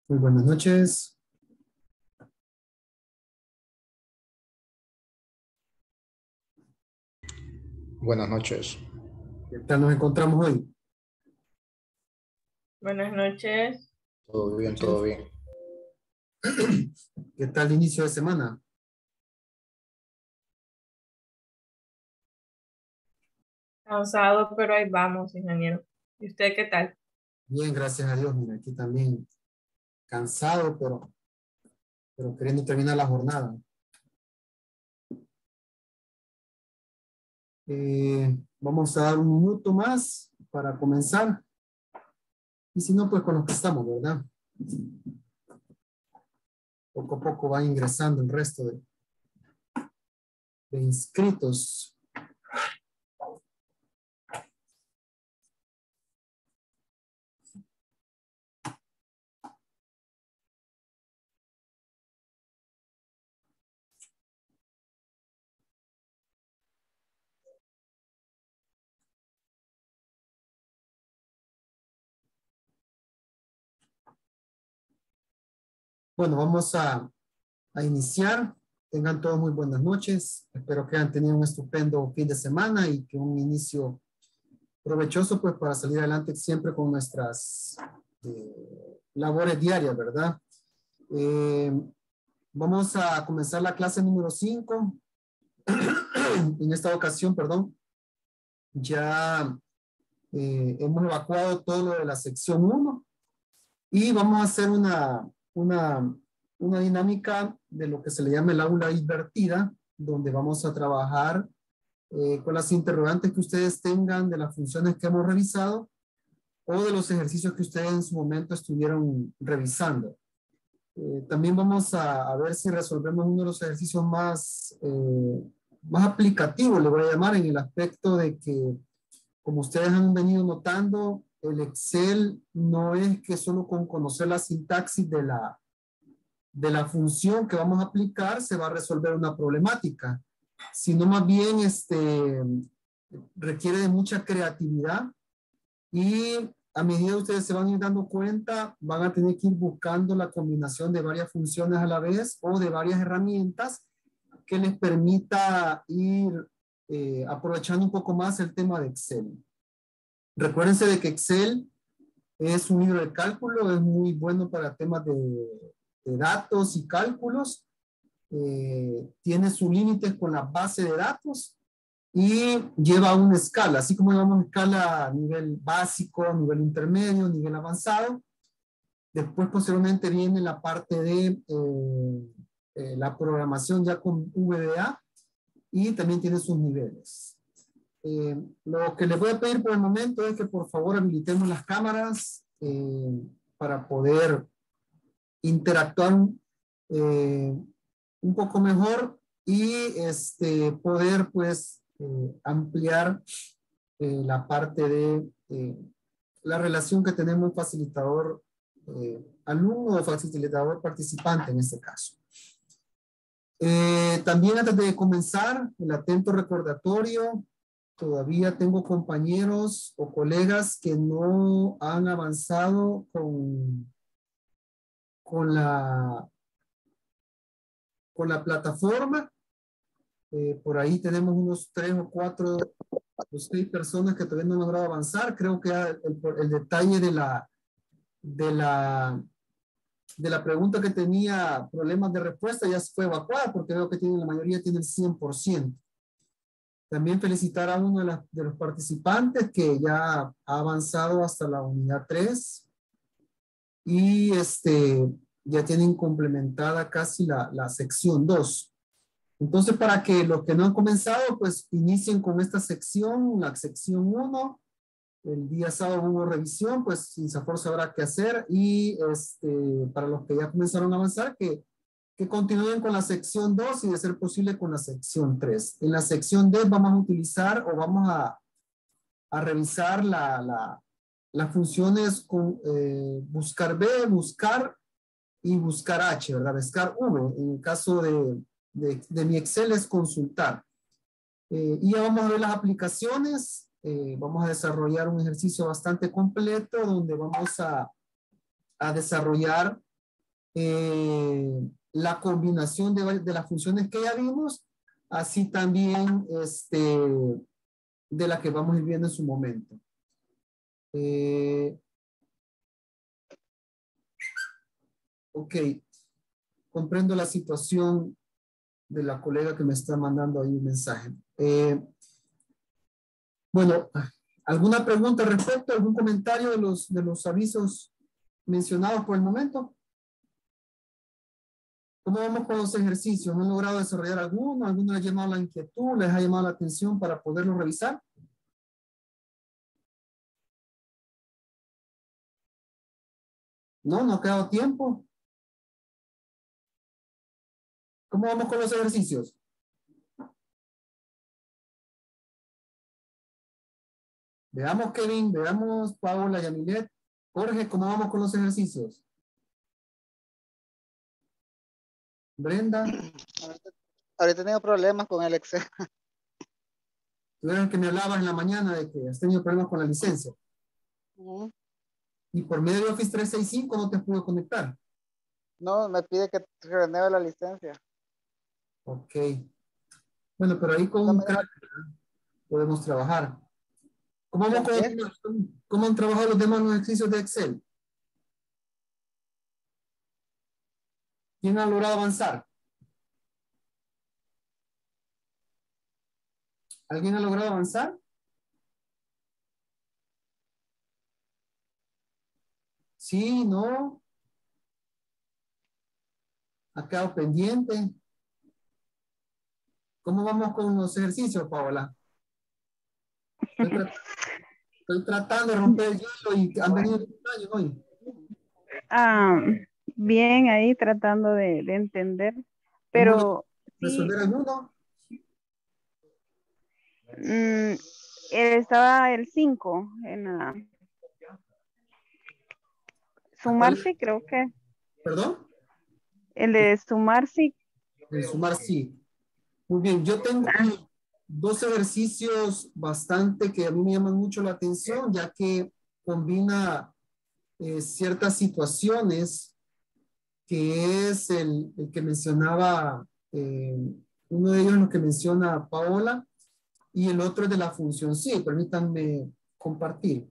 Muy buenas noches. Buenas noches. ¿Qué tal nos encontramos hoy? Buenas noches. Todo bien, todo bien. ¿Qué tal el inicio de semana? Cansado, pero ahí vamos, ingeniero. ¿Y usted qué tal? Bien, gracias a Dios. Mira, aquí también cansado, pero queriendo terminar la jornada. Vamos a dar un minuto más para comenzar. Y si no, pues con los que estamos, ¿verdad? Poco a poco va ingresando el resto de inscritos. Bueno, vamos a iniciar. Tengan todos muy buenas noches. Espero que hayan tenido un estupendo fin de semana y que un inicio provechoso pues para salir adelante siempre con nuestras labores diarias, ¿verdad? Eh, Vamos a comenzar la clase número 5. En esta ocasión, perdón, ya hemos evacuado todo lo de la sección 1 y vamos a hacer una dinámica de lo que se le llama el aula invertida, donde vamos a trabajar con las interrogantes que ustedes tengan de las funciones que hemos revisado o de los ejercicios que ustedes en su momento estuvieron revisando. También vamos a ver si resolvemos uno de los ejercicios más aplicativos, le voy a llamar, en el aspecto de que, como ustedes han venido notando, el Excel no es que solo con conocer la sintaxis de la función que vamos a aplicar se va a resolver una problemática, sino más bien requiere de mucha creatividad y a medida que ustedes se van a ir dando cuenta, van a tener que ir buscando la combinación de varias funciones a la vez o de varias herramientas que les permita ir aprovechando un poco más el tema de Excel. Recuérdense de que Excel es un libro de cálculo, es muy bueno para temas de datos y cálculos. Tiene sus límites con la base de datos y lleva una escala, así como llevamos escala a nivel básico, nivel intermedio, nivel avanzado. Después, posteriormente, viene la parte de la programación ya con VBA y también tiene sus niveles. Lo que les voy a pedir por el momento es que por favor habilitemos las cámaras para poder interactuar un poco mejor y poder pues ampliar la parte de la relación que tenemos facilitador alumno o facilitador participante en este caso. También antes de comenzar, el atento recordatorio, todavía tengo compañeros o colegas que no han avanzado con la plataforma. Por ahí tenemos unos 3 o 4 o 6 personas que todavía no han logrado avanzar. Creo que el detalle de la pregunta que tenía problemas de respuesta ya fue evacuada porque veo que la mayoría tiene el 100%. También felicitar a uno de los participantes que ya ha avanzado hasta la unidad 3 y ya tienen complementada casi la sección 2. Entonces, para que los que no han comenzado, pues inicien con esta sección, la sección 1. El día sábado hubo revisión, pues INSAFORP sabrá qué hacer. Y para los que ya comenzaron a avanzar, que continúen con la sección 2 y de ser posible con la sección 3. En la sección D vamos a utilizar o vamos a revisar las funciones con buscar B, buscar y buscar H, ¿verdad? Buscar V. En el caso de mi Excel es consultar. Y ya vamos a ver las aplicaciones. Vamos a desarrollar un ejercicio bastante completo donde vamos a desarrollar la combinación de las funciones que ya vimos, así también de la que vamos a ir viendo en su momento. Ok, comprendo la situación de la colega que me está mandando ahí un mensaje. Bueno, ¿alguna pregunta al respecto? ¿Algún comentario de los avisos mencionados por el momento? ¿Cómo vamos con los ejercicios? ¿Han logrado desarrollar alguno? ¿Alguno les ha llamado la inquietud? ¿Les ha llamado la atención para poderlo revisar? No ha quedado tiempo. ¿Cómo vamos con los ejercicios? Veamos, Kevin, veamos, Paola, Yamilet. Jorge, ¿cómo vamos con los ejercicios? Brenda. Ahorita tengo problemas con el Excel. Tú eres el que me hablabas en la mañana de que has tenido problemas con la licencia. Y por medio de Office 365 no te pudo conectar. No, me pide que renueve la licencia. Ok. Bueno, pero ahí con No un me deja- crack podemos trabajar. ¿Cómo vamos ¿Con qué? ¿Cómo han trabajado los demás los ejercicios de Excel? ¿Quién ha logrado avanzar? ¿Alguien ha logrado avanzar? Sí, no. Ha quedado pendiente. ¿Cómo vamos con los ejercicios, Paola? Estoy tratando de romper el hielo y han venido de cumpleaños hoy. Ah, bien, ahí tratando de entender, ¿Hemos pero sí, resolver alguno? estaba el 5 en sumarse, creo que ¿Perdón? el de sumarse. En sumar, sí. Muy bien, yo tengo dos ejercicios bastante que a mí me llaman mucho la atención, ya que combina ciertas situaciones, que es el que mencionaba, uno de ellos es lo que menciona Paola, y el otro es de la función sí. Permítanme compartir.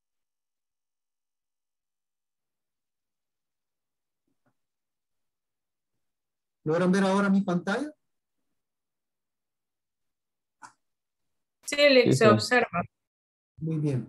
¿Logran ver ahora mi pantalla? Sí, Lick, Sí, se sí. observa. Muy bien.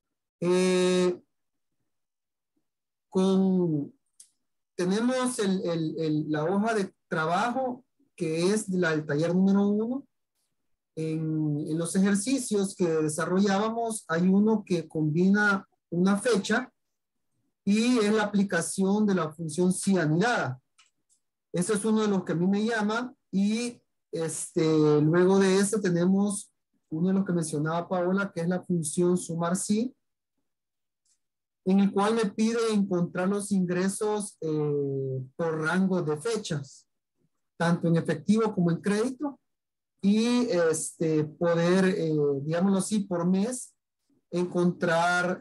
Tenemos la hoja de trabajo que es del taller número 1. En los ejercicios que desarrollábamos hay uno que combina una fecha y es la aplicación de la función sí anidada. Ese es uno de los que a mí me llama y luego de ese tenemos uno de los que mencionaba Paola, que es la función sumar sí, en el cual me pide encontrar los ingresos por rango de fechas, tanto en efectivo como en crédito, y poder, digámoslo así, por mes, encontrar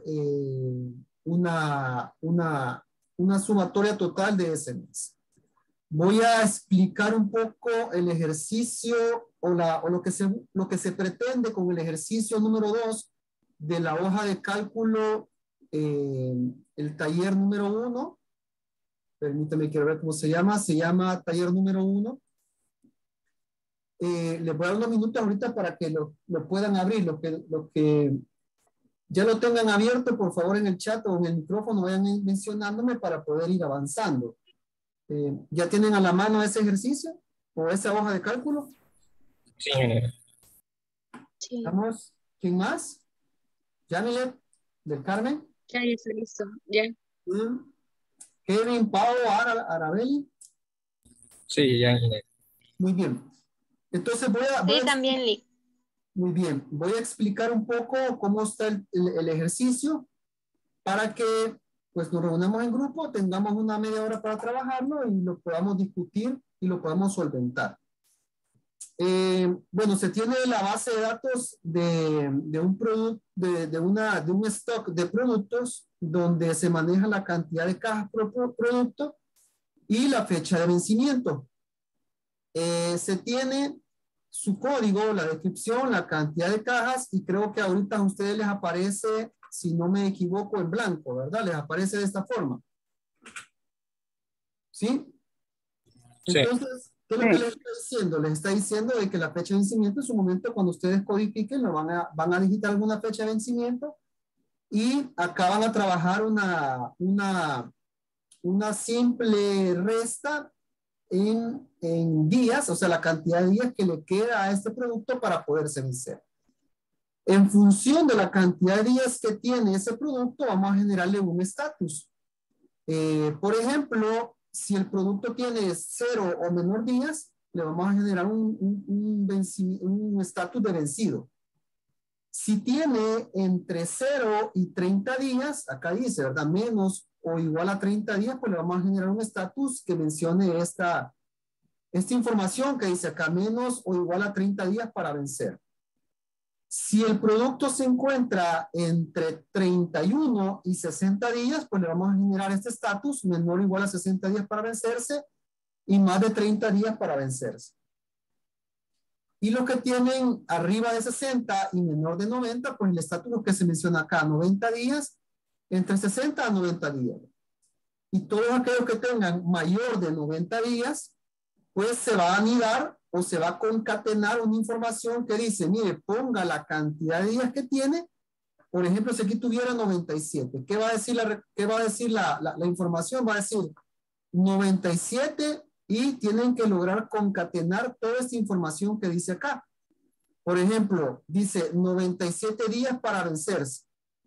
una sumatoria total de ese mes. Voy a explicar un poco el ejercicio o lo que se pretende con el ejercicio número 2 de la hoja de cálculo, el taller número 1. Permítame, quiero ver cómo se llama. Se llama taller número 1. Les voy a dar unos minutos ahorita para que lo puedan abrir. Lo que ya lo tengan abierto, por favor, en el chat o en el micrófono, vayan mencionándome para poder ir avanzando. ¿Ya tienen a la mano ese ejercicio o esa hoja de cálculo? Sí, ingeniero. Sí, ¿Estamos? ¿Quién más? Janilet, del Carmen. ya está listo. Ya. Kevin, Pau, Arabelli. Sí, ya, ingeniero. Muy bien. Entonces Sí, también, Lick. muy bien. Voy a explicar un poco cómo está el ejercicio para que pues nos reunamos en grupo, tengamos una media hora para trabajarlo y lo podamos discutir y lo podamos solventar. Bueno, se tiene la base de datos de un producto, de un stock de productos donde se maneja la cantidad de cajas por producto y la fecha de vencimiento. Se tiene su código, la descripción, la cantidad de cajas y creo que ahorita a ustedes les aparece, si no me equivoco, en blanco, ¿verdad? Les aparece de esta forma. ¿Sí? Sí. Entonces, ¿qué es lo que les está diciendo? Les está diciendo de que la fecha de vencimiento en su momento cuando ustedes codifiquen, lo van a digitar alguna fecha de vencimiento y acá van a trabajar una simple resta en días, o sea, la cantidad de días que le queda a este producto para poderse vencer. En función de la cantidad de días que tiene ese producto, vamos a generarle un estatus. Por ejemplo, si el producto tiene 0 o menor días, le vamos a generar un estatus de vencido. Si tiene entre 0 y 30 días, acá dice, ¿verdad? Menos o igual a 30 días, pues le vamos a generar un estatus que mencione esta información que dice acá, menos o igual a 30 días para vencer. Si el producto se encuentra entre 31 y 60 días, pues le vamos a generar este estatus, menor o igual a 60 días para vencerse y más de 30 días para vencerse. Y los que tienen arriba de 60 y menor de 90, pues el estatus que se menciona acá, 90 días, entre 60 a 90 días. Y todos aquellos que tengan mayor de 90 días, pues se va a anidar o se va a concatenar una información que dice, mire, ponga la cantidad de días que tiene. Por ejemplo, si aquí tuviera 97, ¿qué va a decir la información? Va a decir 97 y tienen que lograr concatenar toda esta información que dice acá. Por ejemplo, dice 97 días para vencerse.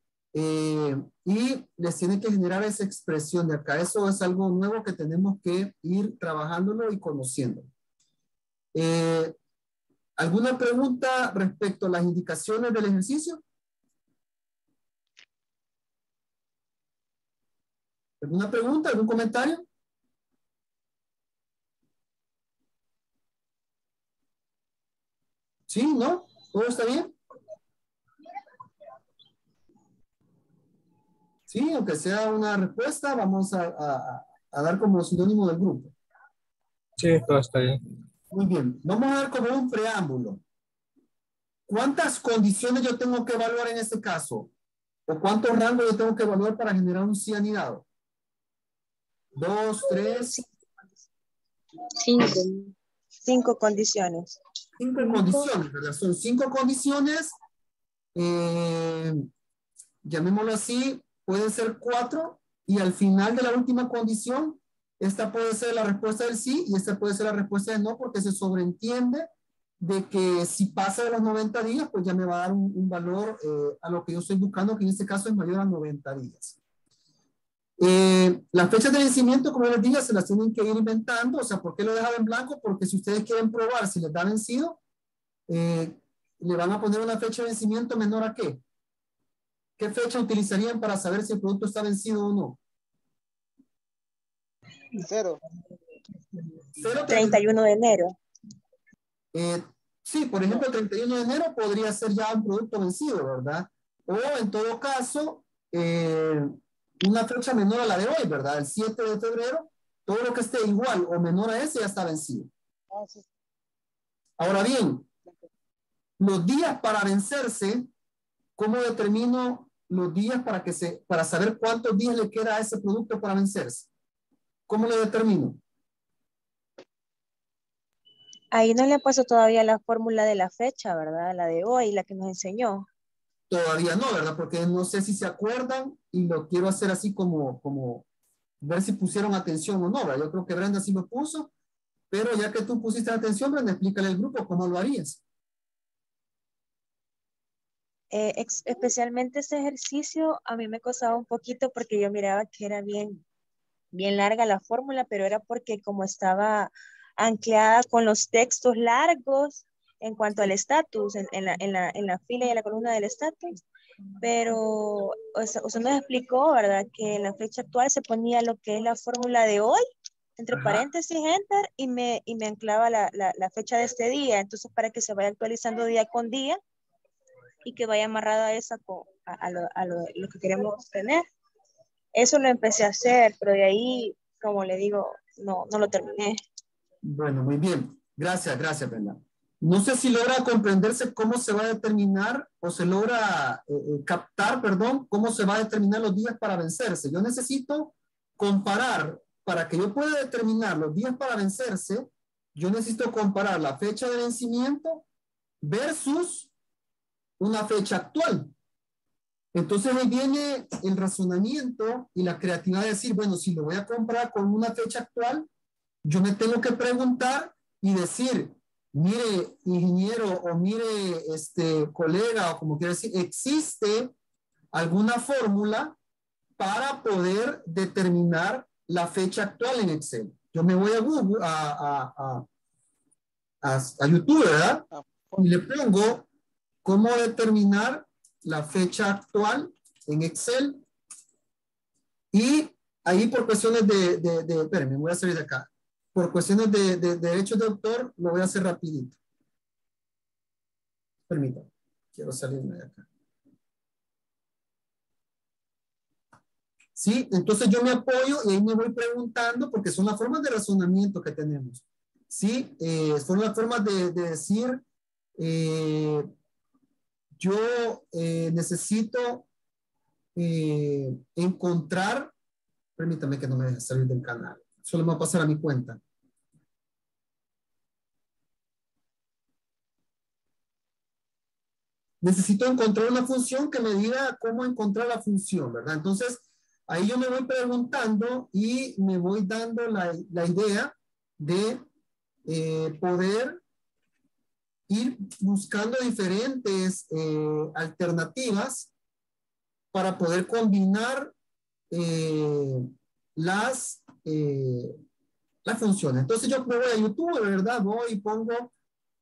Y les tiene que generar esa expresión de acá. Eso es algo nuevo que tenemos que ir trabajándolo y conociendo. ¿Alguna pregunta respecto a las indicaciones del ejercicio? ¿Alguna pregunta? ¿Algún comentario? ¿Sí? ¿No? ¿Todo está bien? Sí, aunque sea una respuesta, vamos a dar como sinónimo del grupo. Sí, todo está bien. Muy bien. Vamos a dar como un preámbulo. ¿Cuántas condiciones yo tengo que evaluar en este caso? ¿O cuántos rangos yo tengo que evaluar para generar un sí anidado? 2, 3. 5. 5 condiciones. 5 condiciones, ¿verdad? Son 5 condiciones. Llamémoslo así, pueden ser 4 y al final de la última condición, esta puede ser la respuesta del sí y esta puede ser la respuesta del no porque se sobreentiende de que si pasa de los 90 días, pues ya me va a dar un valor a lo que yo estoy buscando, que en este caso es mayor a 90 días. Las fechas de vencimiento, como les dije, se las tienen que ir inventando. O sea, ¿por qué lo he dejado en blanco? Porque si ustedes quieren probar si les da vencido, le van a poner una fecha de vencimiento menor a ¿qué? ¿Qué fecha utilizarían para saber si el producto está vencido o no? 0. 31 de enero. Sí, por ejemplo, el 31 de enero podría ser ya un producto vencido, ¿verdad? O en todo caso, una fecha menor a la de hoy, ¿verdad? El 7 de febrero, todo lo que esté igual o menor a ese ya está vencido. Ahora bien, los días para vencerse, ¿cómo determino los días para saber cuántos días le queda a ese producto para vencerse? ¿Cómo lo determino? Ahí no le he puesto todavía la fórmula de la fecha, ¿verdad? La de hoy, la que nos enseñó. Todavía no, ¿verdad? Porque no sé si se acuerdan y lo quiero hacer así como ver si pusieron atención o no, ¿verdad? Yo creo que Brenda sí lo puso, pero ya que tú pusiste atención, Brenda, explícale al grupo cómo lo harías. Especialmente ese ejercicio a mí me costaba un poquito porque yo miraba que era bien larga la fórmula, pero era porque como estaba anclada con los textos largos en cuanto al estatus, en la fila y en la columna del estatus, pero o sea, nos explicó, ¿verdad? Que en la fecha actual se ponía lo que es la fórmula de hoy, entre paréntesis, enter, y me anclaba la fecha de este día, entonces para que se vaya actualizando día con día y que vaya amarrada a esa a lo que queremos tener. Eso lo empecé a hacer, pero de ahí como le digo, no lo terminé. Bueno, muy bien. Gracias, Brenda. No sé si logra comprenderse cómo se va a determinar o se logra captar, perdón, cómo se va a determinar los días para vencerse. Yo necesito comparar, para que yo pueda determinar los días para vencerse, yo necesito comparar la fecha de vencimiento versus una fecha actual. Entonces ahí viene el razonamiento y la creatividad de decir, bueno, si lo voy a comparar con una fecha actual, yo me tengo que preguntar y decir, mire, ingeniero, o mire, colega, o como quiera decir, ¿existe alguna fórmula para poder determinar la fecha actual en Excel? Yo me voy a Google, a YouTube, ¿verdad? Y le pongo cómo determinar la fecha actual en Excel. Y ahí por cuestiones espérenme, voy a salir de acá. Por cuestiones de derechos de autor, lo voy a hacer rapidito. Permítame, quiero salirme de acá. Sí, entonces yo me apoyo y ahí me voy preguntando porque son las formas de razonamiento que tenemos. Sí, son las formas de decir, yo necesito encontrar, permítame que no me deje salir del canal, solo me va a pasar a mi cuenta. Necesito encontrar una función que me diga cómo encontrar la función, ¿verdad? Entonces, ahí yo me voy preguntando y me voy dando la idea de poder ir buscando diferentes alternativas para poder combinar las funciones. Entonces yo me voy a YouTube, ¿verdad? Voy y pongo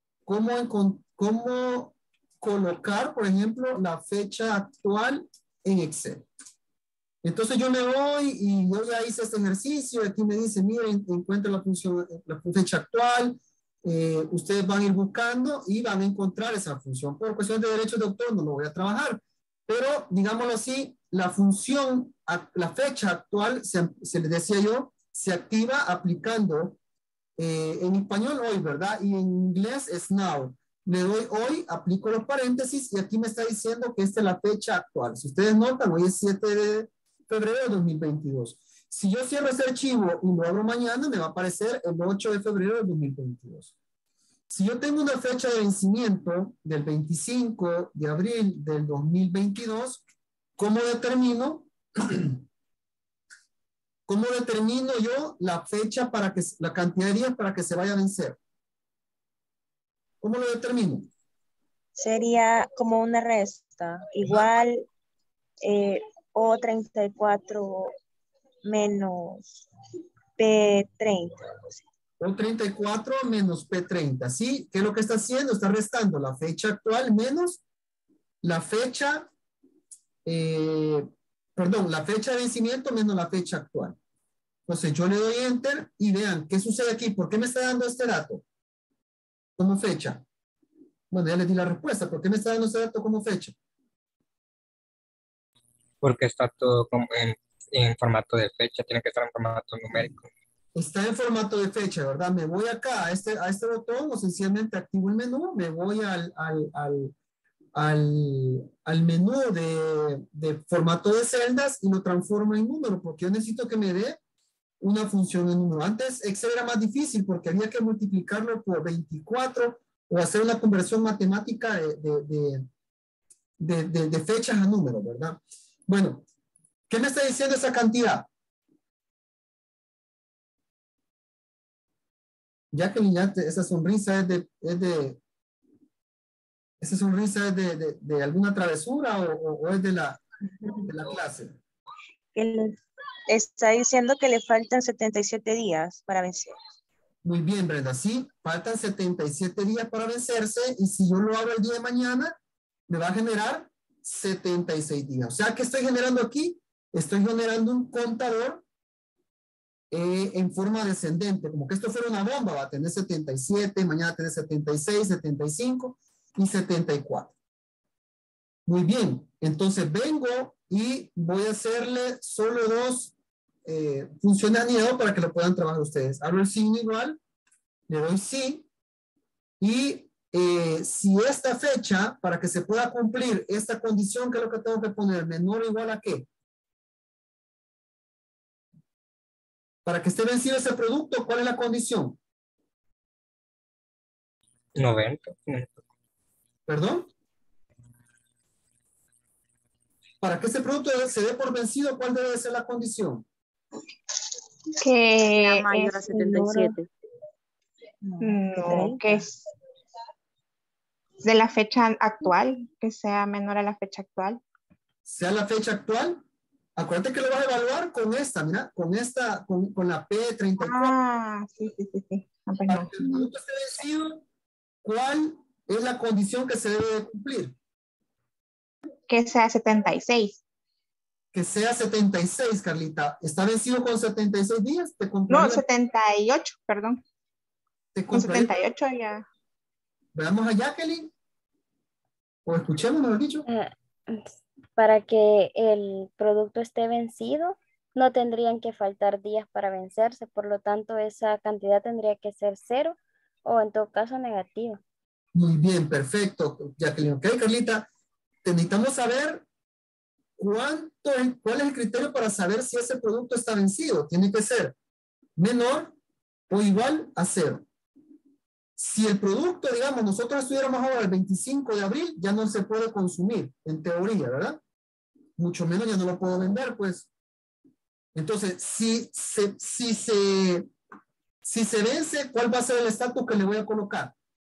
cómo colocar, por ejemplo, la fecha actual en Excel. Entonces yo me voy y yo ya hice este ejercicio. Aquí me dice, miren, encuentra la función, la fecha actual. Ustedes van a ir buscando y van a encontrar esa función. Por cuestión de derechos de autor no lo voy a trabajar. Pero, digámoslo así, la función, la fecha actual, se le decía yo, se activa aplicando en español hoy, ¿verdad? Y en inglés es now. Le doy hoy, aplico los paréntesis y aquí me está diciendo que esta es la fecha actual. Si ustedes notan, hoy es 7 de febrero de 2022. Si yo cierro ese archivo y lo abro mañana, me va a aparecer el 8 de febrero de 2022. Si yo tengo una fecha de vencimiento del 25 de abril del 2022, ¿cómo determino yo la fecha para que, la cantidad de días para que se vaya a vencer? ¿Cómo lo determino? Sería como una resta, igual O34 menos P30. O34 menos P30, ¿sí? ¿Qué es lo que está haciendo? Está restando la fecha actual menos la fecha, la fecha de vencimiento menos la fecha actual. Entonces yo le doy Enter y vean, ¿qué sucede aquí? ¿Por qué me está dando este dato como fecha? Bueno, ya les di la respuesta. ¿Por qué me está dando este dato como fecha? Porque está todo como en formato de fecha, tiene que estar en formato numérico. Está en formato de fecha, ¿verdad? Me voy acá a este botón o sencillamente activo el menú, me voy al menú de formato de celdas y lo transformo en número, porque yo necesito que me dé una función en número. Antes Excel era más difícil porque había que multiplicarlo por 24 o hacer una conversión matemática de fechas a números, ¿verdad? Bueno, ¿qué me está diciendo esa cantidad? Jacqueline, esa sonrisa es de alguna travesura o es de la clase. Está diciendo que le faltan 77 días para vencer. Muy bien, Brenda. Sí, faltan 77 días para vencerse y si yo lo hago el día de mañana, me va a generar 76 días. O sea, ¿qué estoy generando aquí? Estoy generando un contador en forma descendente, como que esto fuera una bomba, va a tener 77, mañana tener 76, 75 y 74. Muy bien, entonces vengo y voy a hacerle solo dos funciones anidado para que lo puedan trabajar ustedes. Abro el signo igual, le doy sí, y si esta fecha, para que se pueda cumplir esta condición, ¿qué es lo que tengo que poner? ¿Menor o igual a qué? Para que esté vencido ese producto, ¿cuál es la condición? 90. ¿Perdón? Para que ese producto se dé por vencido, ¿cuál debe ser la condición? Sea Que mayor a es menor, 77. no, que es de la fecha actual, que sea menor a la fecha actual. Sea la fecha actual. Acuérdate que lo vas a evaluar con esta, mira, con la P34. Ah, sí, sí, sí, sí. Ah, pues Para no. que el producto esté vencido, ¿cuál es la condición que se debe de cumplir? Que sea 76. Que sea 76, Carlita. ¿Está vencido con 76 días? ¿Te No, compraría? 78, perdón. ¿Te Con compraría? 78 ya. Veamos a Jacqueline. O escuchemos, mejor dicho. Para que el producto esté vencido, no tendrían que faltar días para vencerse, por lo tanto esa cantidad tendría que ser cero o en todo caso negativa. Muy bien, perfecto, Jacqueline. Ok, Carlita. Necesitamos saber cuál es el criterio para saber si ese producto está vencido. Tiene que ser menor o igual a cero. Si el producto, digamos, nosotros estuviéramos ahora el 25 de abril, ya no se puede consumir, en teoría, ¿verdad? Mucho menos ya no lo puedo vender, pues. Entonces, si se vence, ¿cuál va a ser el estatus que le voy a colocar?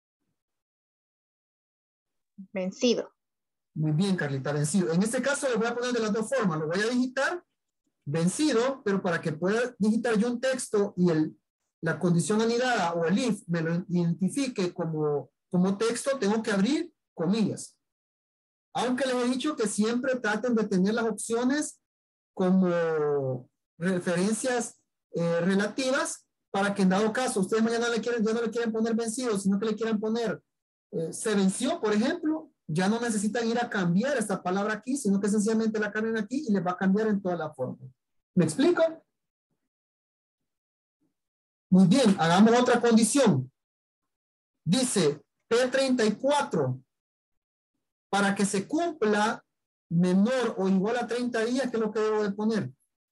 Vencido. Muy bien, Carlita, vencido. En este caso, le voy a poner de las dos formas. Lo voy a digitar vencido, pero para que pueda digitar yo un texto y la condición anidada o el if me lo identifique como texto, tengo que abrir comillas. Aunque les he dicho que siempre traten de tener las opciones como referencias relativas para que en dado caso ustedes mañana ya no le quieren poner vencido, sino que le quieran poner se venció, por ejemplo, ya no necesitan ir a cambiar esta palabra aquí, sino que sencillamente la cambian aquí y les va a cambiar en toda la forma. ¿Me explico? Muy bien, hagamos otra condición. Dice P34, para que se cumpla menor o igual a 30 días, ¿qué es lo que debo de poner?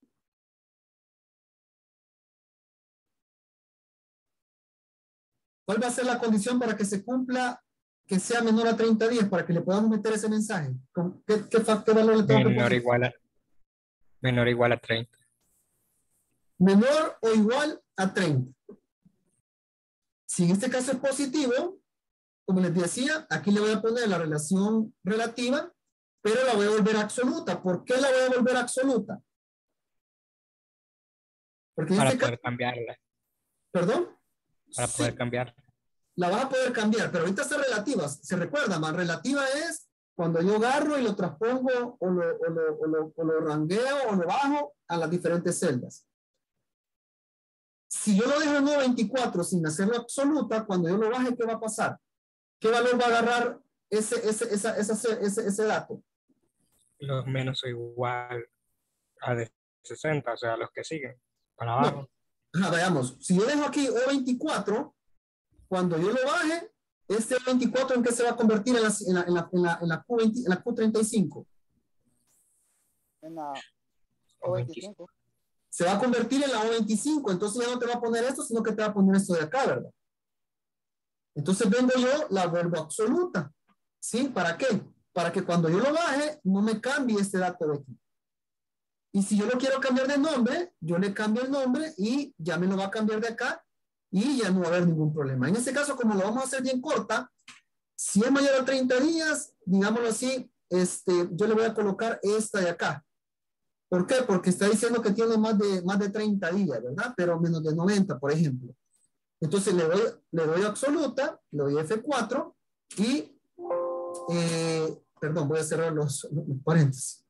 ¿Cuál va a ser la condición para que se cumpla que sea menor a 30 días para que le podamos meter ese mensaje? ¿Qué valor le tengo que poner? Menor o igual a 30. Menor o igual a 30. Si en este caso es positivo, como les decía, aquí le voy a poner la relación relativa, pero la voy a volver absoluta. ¿Por qué la voy a volver absoluta? Porque en Para este poder caso, cambiarla. ¿perdón? Para Sí, poder cambiarla. la vas a poder cambiar, pero ahorita está relativa. Se recuerda, más relativa es cuando yo agarro y lo transpongo o lo rangueo o lo bajo a las diferentes celdas. Si yo lo dejo en 924 sin hacerlo absoluta, cuando yo lo baje, ¿qué va a pasar? ¿Qué valor va a agarrar ese dato? Los menos o igual a de 60, o sea, los que siguen. Para No, abajo. veamos, si yo dejo aquí O24, cuando yo lo baje, este O24 ¿en qué se va a convertir en la Q20, en la Q35? En la O 25. O25. Se va a convertir en la O25, entonces ya no te va a poner esto, sino que te va a poner esto de acá, ¿verdad? Entonces vengo yo, la vuelvo absoluta. ¿Sí? ¿Para qué? Para que cuando yo lo baje, no me cambie este dato de aquí. Y si yo lo quiero cambiar de nombre, yo le cambio el nombre y ya me lo va a cambiar de acá y ya no va a haber ningún problema. En este caso, como lo vamos a hacer bien corta, si es mayor a 30 días, digámoslo así, yo le voy a colocar esta de acá. ¿Por qué? Porque está diciendo que tiene más de 30 días, ¿verdad? Pero menos de 90, por ejemplo. Entonces le doy absoluta, le doy F4 y, perdón, voy a cerrar los paréntesis.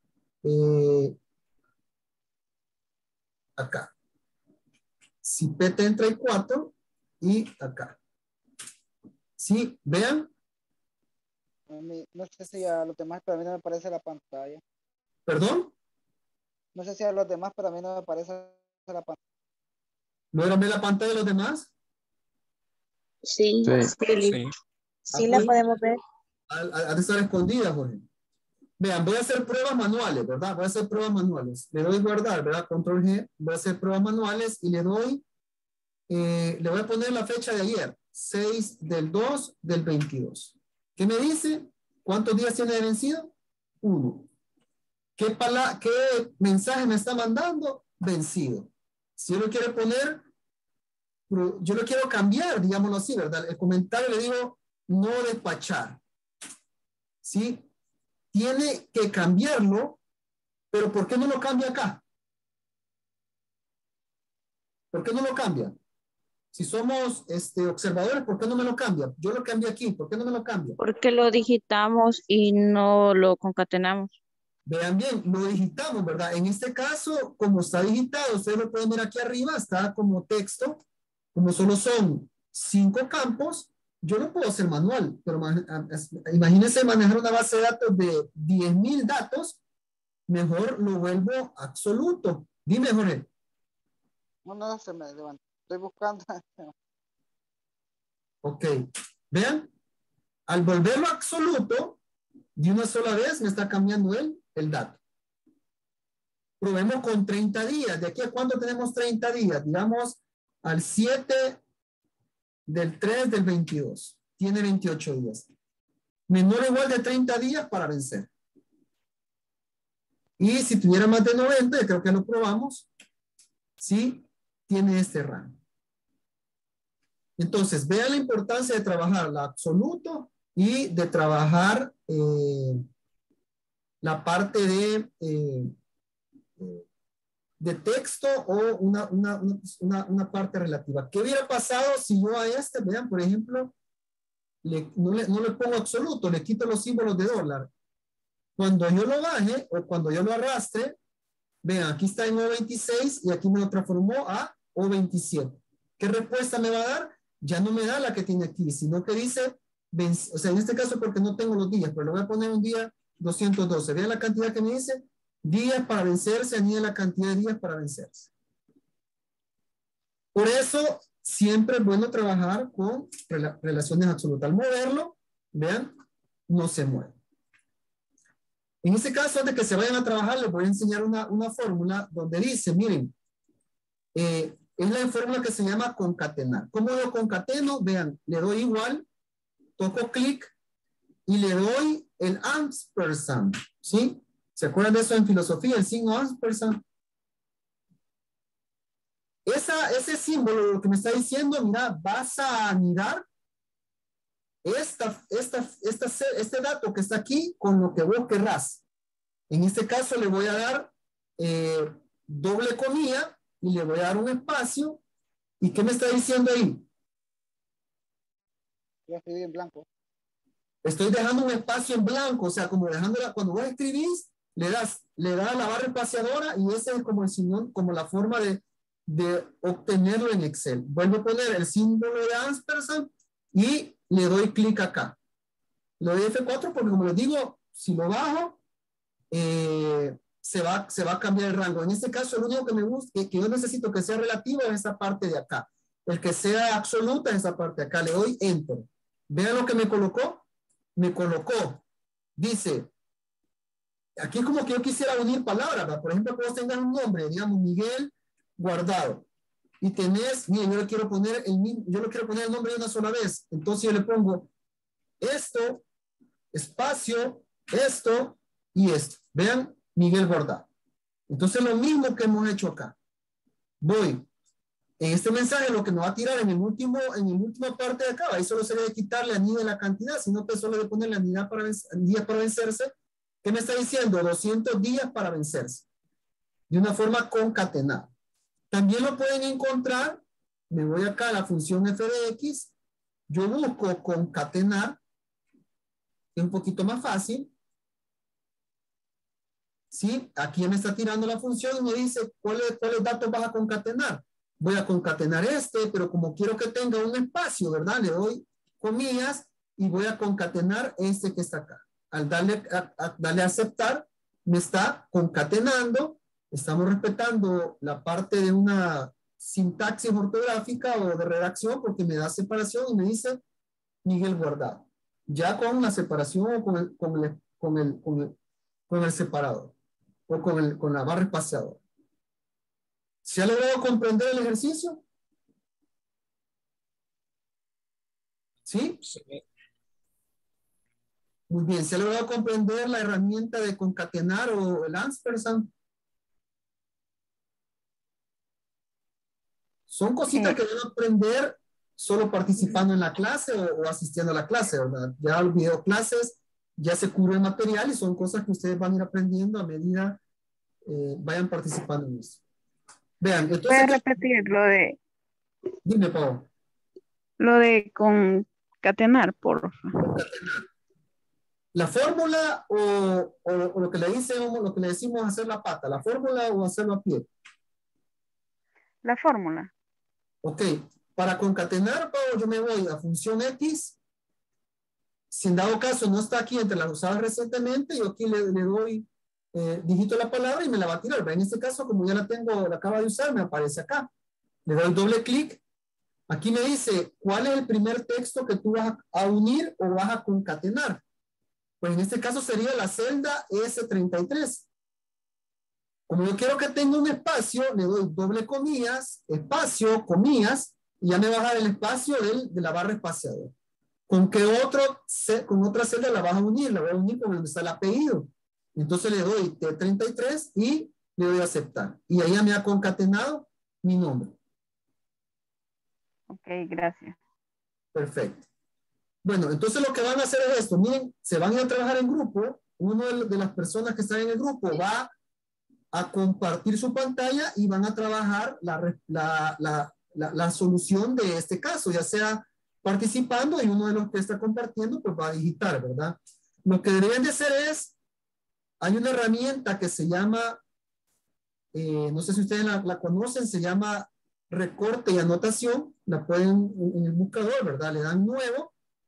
Acá. Si P34 y acá. ¿Sí? Vean. No sé si a los demás, pero a mí no me aparece la pantalla. ¿Perdón? No sé si a los demás, pero a mí no me parece la pantalla. ¿Logran ver la pantalla de los demás? Sí. Sí. Sí, la pues, podemos ver. Ha de estar escondida, Jorge. Vean, voy a hacer pruebas manuales, ¿verdad? Voy a hacer pruebas manuales. Le doy guardar, ¿verdad? Control G. Voy a hacer pruebas manuales y le doy, le voy a poner la fecha de ayer, 6 del 2 del 22. ¿Qué me dice? ¿Cuántos días tiene de vencido? 1. ¿Qué mensaje me está mandando? Vencido. Si yo lo quiero poner, yo lo quiero cambiar, digámoslo así, ¿verdad? El comentario le digo, no despachar. ¿Sí? Tiene que cambiarlo, pero ¿por qué no lo cambia acá? ¿Por qué no lo cambia? Si somos observadores, ¿por qué no me lo cambia? Yo lo cambié aquí, ¿por qué no me lo cambia? Porque lo digitamos y no lo concatenamos. Vean bien, lo digitamos, ¿verdad? En este caso, como está digitado, ustedes lo pueden ver aquí arriba, está como texto, como solo son 5 campos, yo lo puedo hacer manual, pero imagínense manejar una base de datos de 10,000 datos, mejor lo vuelvo absoluto. Dime, Jorge. No, se me levantó. Estoy buscando. Ok. Vean, al volverlo absoluto, de una sola vez me está cambiando el dato. Probemos con 30 días. ¿De aquí a cuándo tenemos 30 días? Digamos, al 7 del 3 del 22. Tiene 28 días. Menor o igual de 30 días para vencer. Y si tuviera más de 90, creo que lo probamos, sí, tiene este rango. Entonces, vean la importancia de trabajar la absoluto y de trabajar la parte de texto o una parte relativa. ¿Qué hubiera pasado si yo a vean, por ejemplo, no le pongo absoluto, le quito los símbolos de dólar? Cuando yo lo baje o cuando yo lo arrastre, vean, aquí está en O26 y aquí me lo transformó a O27. ¿Qué respuesta me va a dar? Ya no me da la que tiene aquí, sino que dice, o sea, en este caso porque no tengo los días, pero le voy a poner un día 212. Vean la cantidad que me dice, días para vencerse, anida la cantidad de días para vencerse. Por eso, siempre es bueno trabajar con relaciones absolutas. Al moverlo, vean, no se mueve. En este caso, antes de que se vayan a trabajar, les voy a enseñar una fórmula donde dice, miren, es la fórmula que se llama concatenar. ¿Cómo lo concateno? Vean, le doy igual, toco clic y le doy el ampersand, ¿sí? ¿Se acuerdan de eso en filosofía? El signo ampersand. Ese símbolo lo que me está diciendo, mira, vas a anidar este dato que está aquí con lo que vos querrás. En este caso le voy a dar doble comilla y le voy a dar un espacio. ¿Y qué me está diciendo ahí? Yo escribí en blanco. Estoy dejando un espacio en blanco, o sea, como dejándola, cuando vos escribís, le das a la barra espaciadora y ese es como el signo, como la forma de obtenerlo en Excel. Vuelvo a poner el símbolo de ampersand y le doy clic acá. Le doy F4 porque, como les digo, si lo bajo, se va a cambiar el rango. En este caso, lo único que me gusta, que yo necesito que sea relativo es esa parte de acá. El que sea absoluta es esa parte de acá. Le doy Enter. Vean lo que me colocó. Me colocó. Dice, aquí es como que yo quisiera unir palabras, ¿verdad? Por ejemplo, que vos tengas un nombre, digamos, Miguel Guardado. Y tenés, miren, yo le quiero poner el nombre de una sola vez. Entonces yo le pongo esto, espacio, esto y esto. Vean, Miguel Guardado. Entonces lo mismo que hemos hecho acá. Voy. En este mensaje lo que nos va a tirar en la última parte de acá, ahí solo sería de quitarle anida de la cantidad, sino que solo de ponerle anida días para vencerse. ¿Qué me está diciendo? 200 días para vencerse. De una forma concatenada. También lo pueden encontrar, me voy acá a la función f de x, yo busco concatenar, que es un poquito más fácil. ¿Sí? Aquí ya me está tirando la función y me dice cuáles datos vas a concatenar. Voy a concatenar pero como quiero que tenga un espacio, ¿verdad? Le doy comillas y voy a concatenar este que está acá. Al darle a aceptar, me está concatenando Estamos respetando la parte de una sintaxis ortográfica o de redacción porque me da separación y me dice Miguel Guardado. Ya con la separación o con el separador o con la barra espaciadora. ¿Se ha logrado comprender el ejercicio? ¿Sí? Sí. Muy bien. ¿Se ha logrado comprender la herramienta de concatenar o el ampersand? Son cositas que van a aprender solo participando en la clase o asistiendo a la clase, ¿verdad? Ya el video clases, ya se cubre el material y son cosas que ustedes van a ir aprendiendo a medida vayan participando en eso. Vean, entonces... ¿Puedes repetir Dime, Pau. lo de concatenar, por favor? Concatenar. La fórmula o lo que le dicen, lo que le decimos hacer la pata, la fórmula o hacerlo a pie. La fórmula. Ok, para concatenar, Pau, yo me voy a función X. Si en dado caso no está aquí entre las usadas recientemente, yo aquí le doy, digito la palabra y me la va a tirar. En este caso, como ya la tengo, la acaba de usar, me aparece acá. Le doy doble clic. Aquí me dice, ¿cuál es el primer texto que tú vas a unir o vas a concatenar? Pues en este caso sería la celda S33. Como yo quiero que tenga un espacio, le doy doble comillas, espacio, comillas, y ya me va a dar el espacio de la barra espaciadora. ¿Con qué con otra celda la vas a unir? La voy a unir con donde está el apellido. Entonces le doy T33 y le doy a aceptar. Y ahí ya me ha concatenado mi nombre. Ok, gracias. Perfecto. Bueno, entonces lo que van a hacer es esto. Miren, se van a ir a trabajar en grupo. Uno de las personas que están en el grupo va a compartir su pantalla y van a trabajar la solución de este caso, ya sea participando y uno de los que está compartiendo pues va a digitar, ¿verdad? Lo que deberían de hacer es, hay una herramienta que se llama, no sé si ustedes la conocen, se llama recorte y anotación, la pueden en el buscador, ¿verdad? Le dan nuevo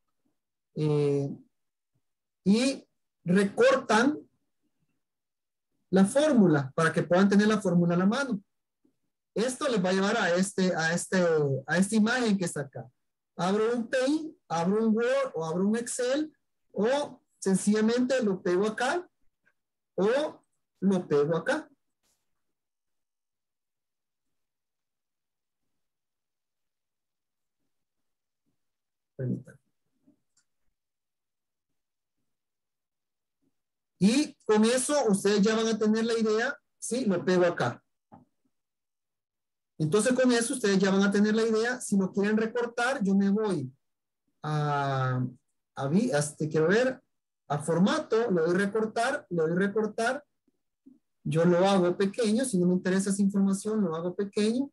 y recortan la fórmula para que puedan tener la fórmula a la mano. Esto les va a llevar a esta imagen que está acá. Abro un Paint, abro un Word o abro un Excel o sencillamente lo pego acá o lo pego acá. Permítanme. Y con eso ustedes ya van a tener la idea, ¿sí? Lo pego acá. Entonces con eso ustedes ya van a tener la idea. Si lo quieren recortar, yo me voy quiero ver, a formato, le doy recortar, yo lo hago pequeño, si no me interesa esa información, lo hago pequeño.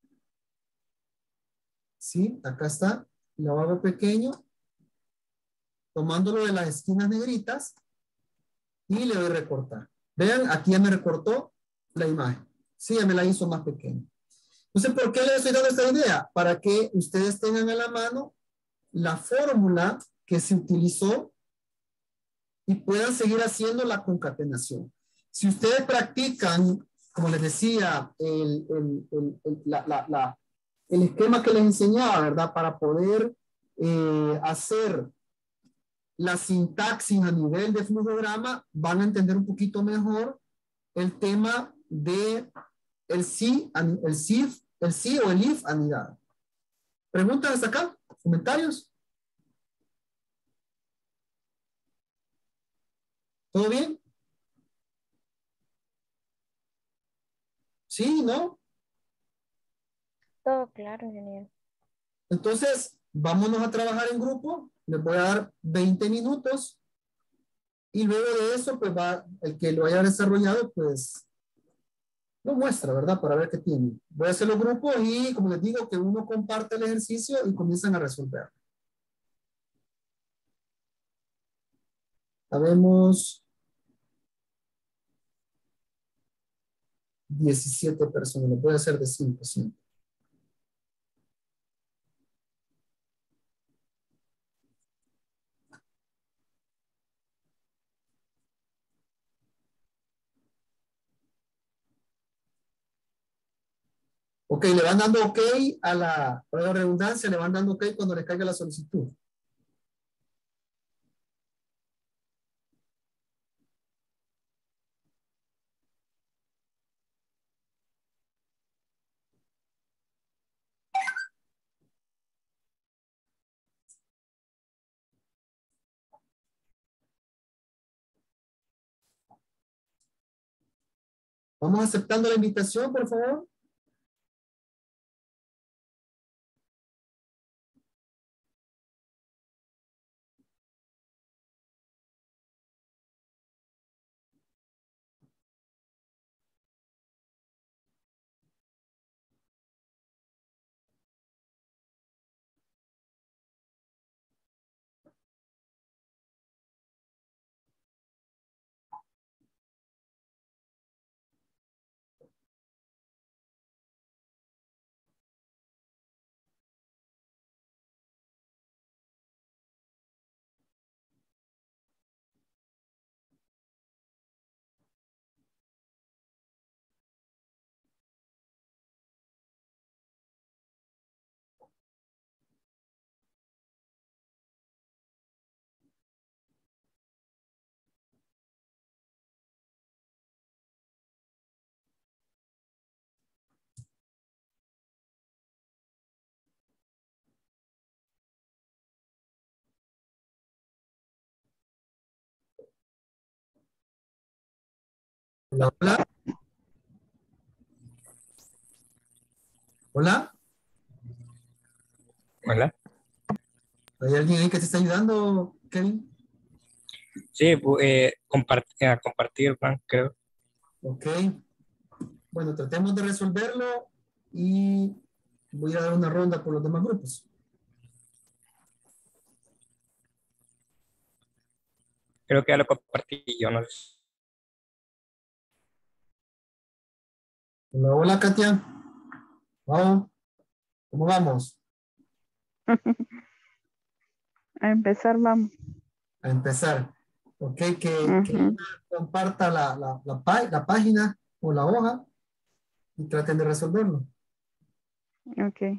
Sí, acá está, lo hago pequeño, tomándolo de las esquinas negritas y le doy recortar. Vean, aquí ya me recortó la imagen. Sí, ya me la hizo más pequeña. Entonces, ¿por qué les estoy dando esta idea? Para que ustedes tengan a la mano la fórmula que se utilizó y puedan seguir haciendo la concatenación. Si ustedes practican, como les decía, el esquema que les enseñaba, ¿verdad? Para poder hacer la sintaxis a nivel de flujograma, van a entender un poquito mejor el tema de el sí o el if anidado. ¿Preguntas hasta acá? ¿Comentarios? ¿Todo bien? ¿Sí? ¿No? Todo claro, ingeniero. Entonces, vámonos a trabajar en grupo. Les voy a dar 20 minutos. Y luego de eso, pues el que lo haya desarrollado, pues lo muestra, ¿verdad? Para ver qué tiene. Voy a hacer los grupos y, como les digo, que uno comparte el ejercicio y comienzan a resolver. Sabemos 17 personas. Lo voy a hacer de 5, sí. Ok, le van dando ok para la redundancia, le van dando ok cuando les caiga la solicitud. Vamos aceptando la invitación, por favor. Hola, hola. Hola. Hola. ¿Hay alguien ahí que te está ayudando, Kevin? Sí, a compartir, Juan, creo. Ok. Bueno, tratemos de resolverlo y voy a dar una ronda por los demás grupos. Creo que ya lo compartí yo, no sé. Hola, hola, Katia. Vamos. ¿Cómo vamos? A empezar, vamos. A empezar. Ok, que Ujú. comparta la página o la hoja y traten de resolverlo. Ok.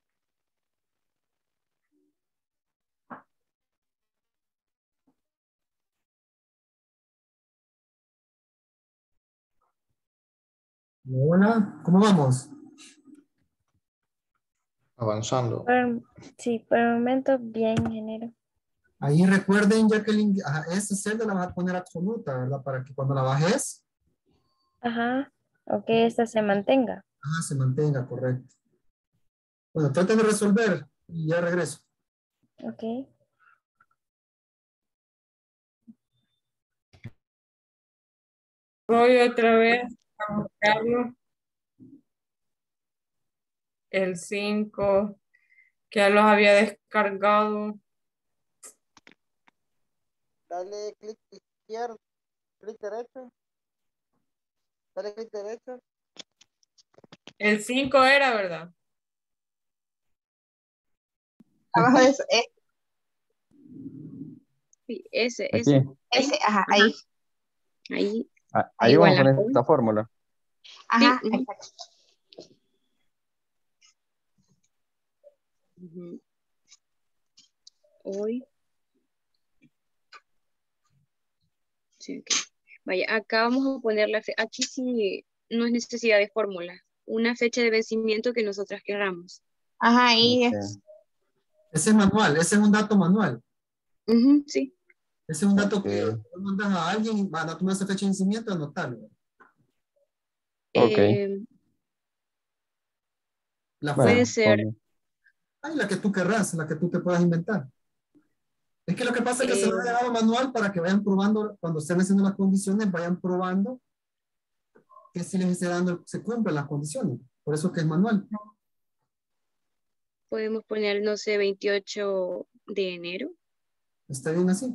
Hola, ¿cómo vamos? Avanzando. Sí, por el momento bien, ingeniero. Ahí recuerden, Jacqueline, esa celda la vas a poner absoluta, ¿verdad? Para que cuando la bajes, Ajá. Ok, esta se mantenga. se mantenga, correcto. Bueno, traten de resolver y ya regreso. Ok. Voy otra vez a buscarlo. El 5 que ya los había descargado. Dale clic izquierdo, clic derecho. Dale clic derecho. El 5 era, ¿verdad? Abajo de eso, Sí, ese, Aquí. ajá, ahí. ahí, Ahí igual vamos a la poner esta fórmula. Ajá, sí. exacto. Ujú. Hoy. Sí, ok. Vaya, acá vamos a poner aquí sí no es necesidad de fórmula. Una fecha de vencimiento que nosotras querramos. Ajá, ahí Ok. es. Ese es manual, ese es un dato manual. Ujú, sí. Ese es un dato Ok. que tú mandas a alguien y van a tomar esa fecha de vencimiento y anotarlo. Ok. La Puede fórmula, Bueno, ser. la que tú querrás, la que tú te puedas inventar. Es que lo que pasa es que se lo he dejado manual para que vayan probando, cuando estén haciendo las condiciones, vayan probando que si les esté dando, se cumplen las condiciones. Por eso que es manual. Podemos poner, no sé, 28 de enero. ¿Está bien así?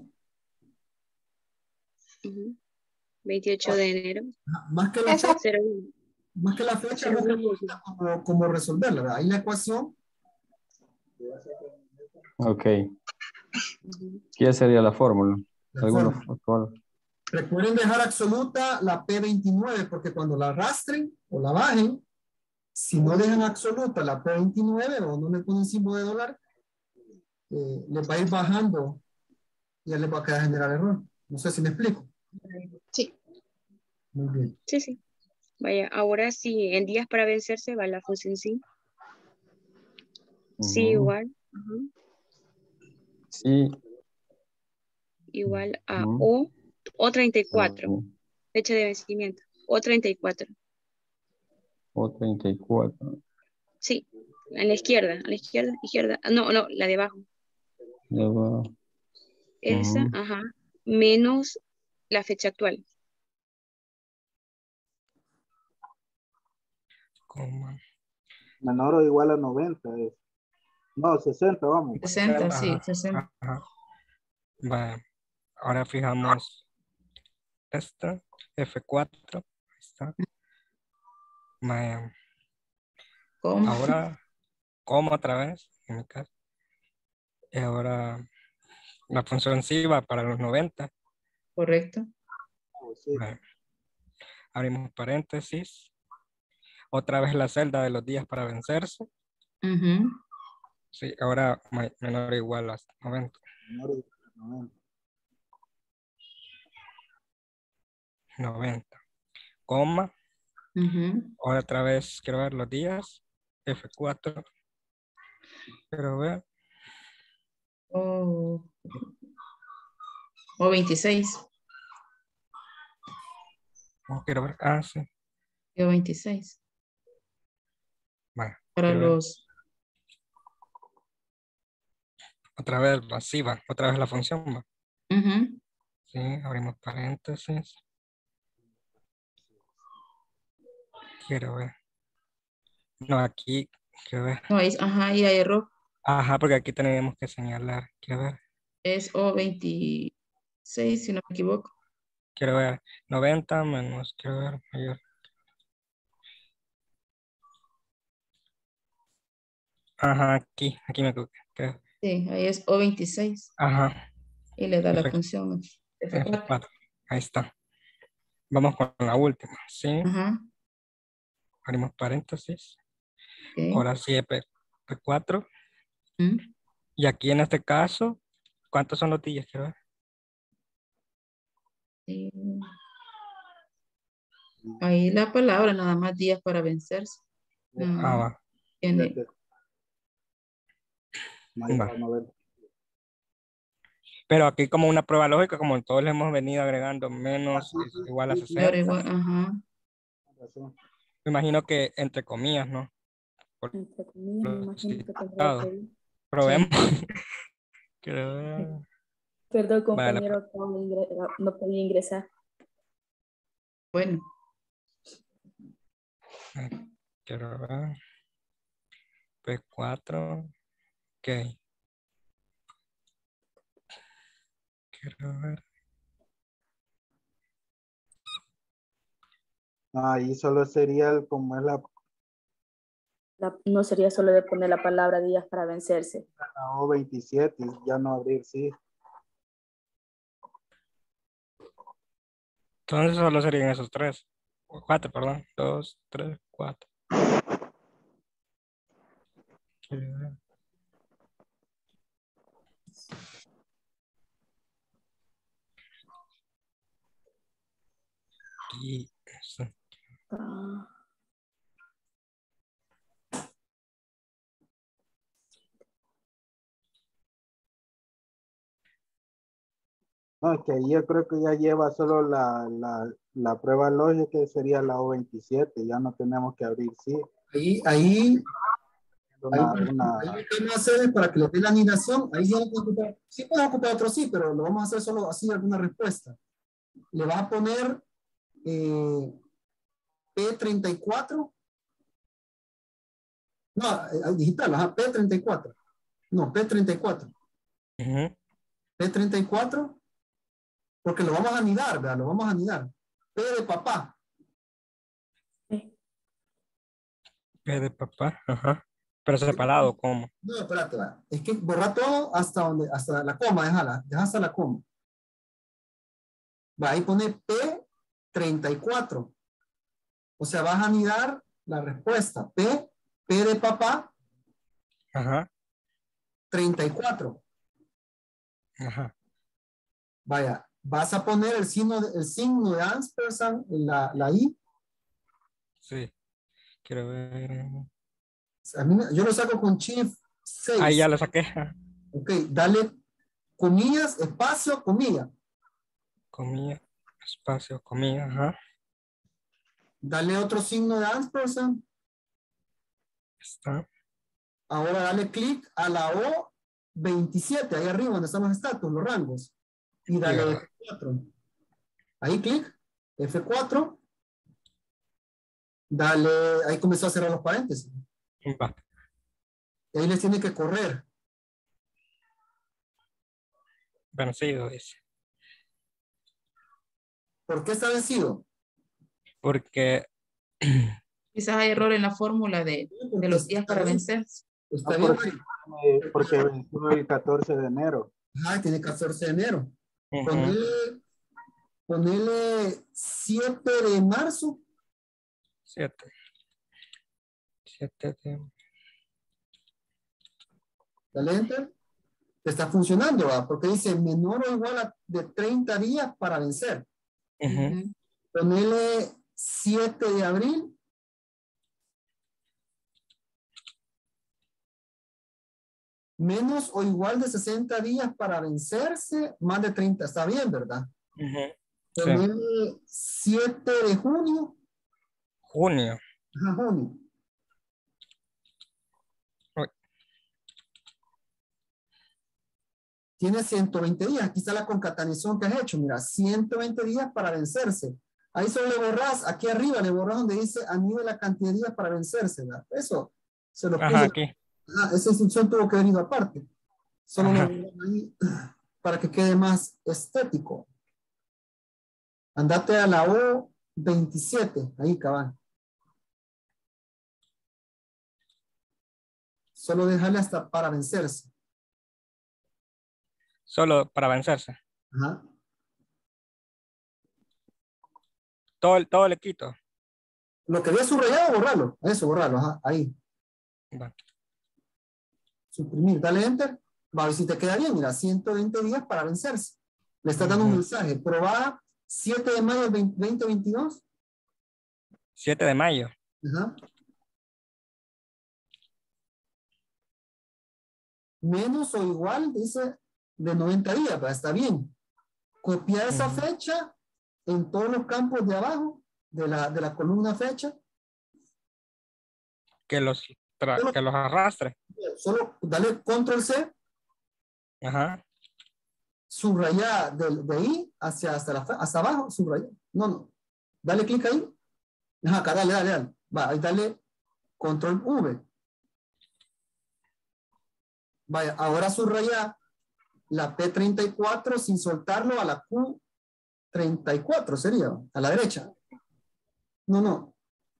Ujú. 28 de enero. Más que la fecha, 01. más que la fecha, busca cómo resolverla, ¿verdad? Ahí la ecuación. ok. Ujú. ¿Qué sería la fórmula? La ¿Alguna fórmula. fórmula? Recuerden dejar absoluta la P29 porque cuando la arrastren o la bajen, Si no dejan absoluta la P29 o no le ponen símbolo de dólar, les va a ir bajando y ya les va a quedar generar error. No sé si me explico. Sí. Muy bien. Sí, sí. Vaya, ahora sí, en días para vencerse va la función sí. Sí, igual. Sí. Igual a o 34. Fecha de vencimiento. O 34. O 34. Sí, a la izquierda, izquierda. No, la de abajo. De abajo. Esa, ajá. Menos la fecha actual. Coma. Menor o igual a 90. No, 60, vamos. 60, sí, Ajá, 60. ajá. Vale. Ahora fijamos esta, F4. Ahí está. Vale. ¿Cómo? Ahora, coma otra vez, en mi caso. Y ahora la función sí va para los 90. Correcto. Vale. Abrimos paréntesis. Otra vez la celda de los días para vencerse. Sí, ahora menor o igual a 90. Menor o igual a 90. 90. Coma. Ahora otra vez quiero ver los días. F4. Quiero ver. O 26. Quiero ver. Ah, sí. O 26. Vale. Para quiero ver. los... Otra vez masiva. Otra vez la función va. Sí, abrimos paréntesis. Quiero ver. No, aquí. Quiero ver. No, ajá, y hay error. Ajá, porque aquí tenemos que señalar. Quiero ver. Es O26, si no me equivoco. Quiero ver. 90 menos. Quiero ver. Mayor. Ajá, aquí me equivoqué. Creo. Sí, ahí es O26. Ajá. Y le da la F4. función F4. F4. Ahí está. Vamos con la última. Sí. Ajá. Abrimos paréntesis. Okay. Ahora sí, F4. Y aquí en este caso, ¿cuántos son los días? Quiero ver. Ahí la palabra, nada más días para vencerse. Va. Tiene... Va. Pero aquí como una prueba lógica, como todos le hemos venido agregando menos igual a 60. Igual, ajá. Me imagino que entre comillas, ¿no? Entre comillas, me imagino que tendría que ir. Probemos. Quiero ver. Perdón, Vale, compañero, no podía ingresar. Bueno. Quiero ver. P4. Ok. Quiero ver. Ahí solo sería como es No sería solo de poner la palabra días para vencerse. la O27, ya no abrir, sí. Entonces solo serían esos 3. 4, perdón. 2, 3, 4. Quiero ver. Y eso. No, es que ahí yo creo que ya lleva solo la prueba lógica, que sería la O27, ya no tenemos que abrir, sí. Ahí lo que vamos a hacer es para que le dé la anidación, ahí ya no puede ocupar, sí puede ocupar otro sí, pero lo vamos a hacer solo así alguna respuesta. Le vas a poner P34. No, digital, ajá, P34. No, P34. P34, porque lo vamos a anidar, ¿verdad? Lo vamos a anidar. P de papá. P de papá, ajá. Pero separado, ¿cómo? No, espérate, va. Es que borra todo hasta la coma, deja hasta la coma. Va, ahí pone P34. O sea, vas a anidar la respuesta. P de papá. Ajá. 34. Ajá. Vaya, vas a poner el signo de ampersand en la I. Sí. Quiero ver. Yo lo saco con Shift 6. Ahí ya lo saqué. Ok, dale comillas, espacio, comilla. Comilla, espacio, comilla, ajá. Dale otro signo de ampersand. Está. Ahora dale clic a la O 27, ahí arriba donde están los estatus, los rangos. Y dale F4. Ahí clic, F4. Dale, ahí comenzó a cerrar los paréntesis. Va. Y ahí les tiene que correr. Vencido, dice. ¿Por qué está vencido? Porque quizás hay error en la fórmula de los días para vencer. Está bien. Porque venció el 14 de enero. Ah, tiene 14 de enero. Ponele 7 de marzo. 7 de... Dale enter. Está funcionando, ¿va? Porque dice menor o igual a de 30 días para vencer. Ponele 7 de abril. Menos o igual de 60 días para vencerse, más de 30. Está bien, ¿verdad? Ponele 7 de junio. Junio. Ajá, junio. Tiene 120 días. Aquí está la concatenación que has hecho. Mira, 120 días para vencerse. Ahí solo le borras, aquí arriba le borras donde dice añade la cantidad de días para vencerse, ¿verdad? Eso se lo puse. Aquí. Esa instrucción tuvo que venir aparte. Solo lo borras ahí para que quede más estético. Andate a la O 27. Ahí, cabal. Solo dejarle hasta para vencerse. Solo para vencerse. Ajá. Todo le quito. Lo que había subrayado, borrarlo. Eso, borrarlo. Ajá, ahí. Va. Suprimir, dale enter. Va a ver si te queda bien. Mira, 120 días para vencerse. Le está dando un mensaje. Proba 7 de mayo del 2022. 7 de mayo. Ajá. Menos o igual, dice, de 90 días. Va, está bien. Copia esa fecha en todos los campos de abajo de la columna fecha. Que los arrastre. Solo dale control C. Ajá. Subraya de ahí hasta abajo. Subraya. No. Dale clic ahí. Ajá, acá, dale. Va, ahí dale control V. Vaya, ahora subraya la P34 sin soltarlo a la Q34 sería, a la derecha. No.